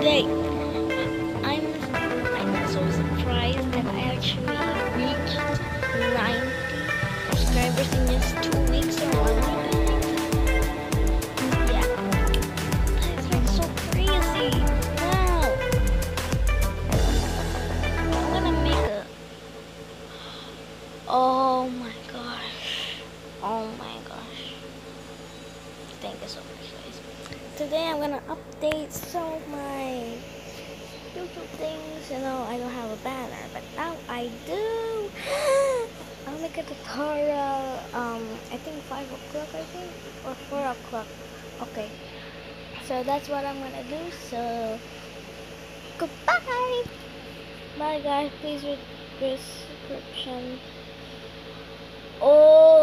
today I'm so surprised that I actually reached 90 subscribers in just 2 weeks or 1 week. Yeah, it's like so crazy. Wow, I'm gonna make a. Oh my gosh. Oh my gosh. Thank you so much, guys. Today I'm gonna update some of my YouTube things. You know, I don't have a banner, but now I do. I'll make a tutorial. I think 5 o'clock. I think or 4 o'clock. Okay. So that's what I'm gonna do. So goodbye. Bye, guys. Please read description. Oh.